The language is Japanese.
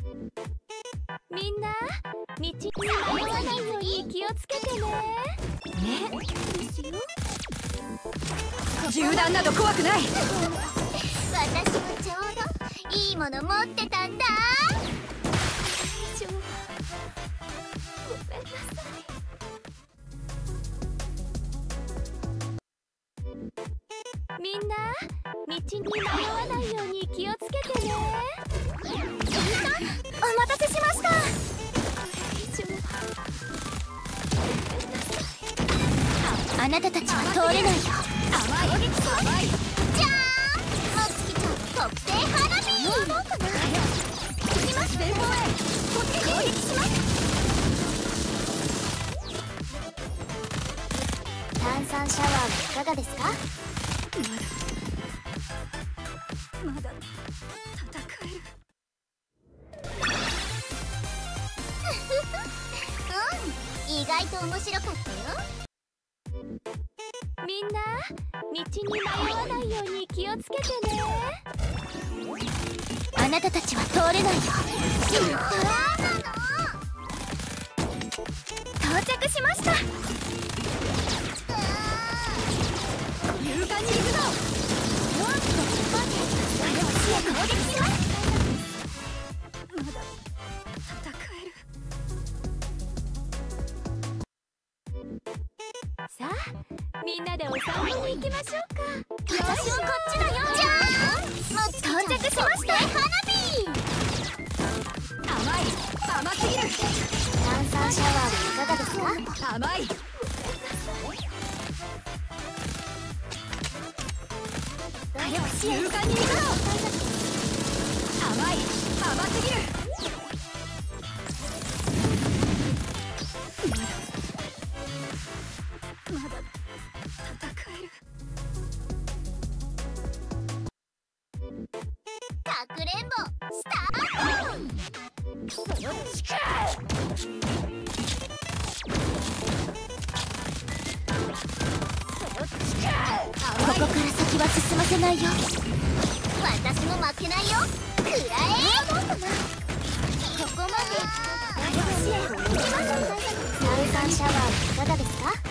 みんな道に迷わないように気をつけてね。 銃弾など怖くない。 私もちょうどいいもの持ってたんだ。大丈夫。ごめんなさい。みんな道に迷わないように気をつけてね。お待たせしました。あなたたちは通れないよ。 甘い。 じゃーん、もつきちゃんの特製花火。どうかな。行きます。前方へ攻撃します。炭酸シャワーはいかがですか。 まだ戦える。 意外と面白かったよ。みんな道に迷わないように気をつけてね。あなたたちは通れないよ。到着しました。 勇敢に行くぞ。 もっと待て。あれは視野攻撃します。 まだ戦える。 さあみんなでお散歩に行きましょうか。私もこっちだよ。じゃーん、到着しました。花火。 甘すぎる。 炭酸シャワーはいかがですか。 甘い。 あれは視野勇敢に行くぞ。甘すぎる。まだ戦える。 かくれんぼスタート。ここから先は進ませないよ。私も負けないよ。くらえ。どうかな。ここまで。炭酸シャワーはいかがですか。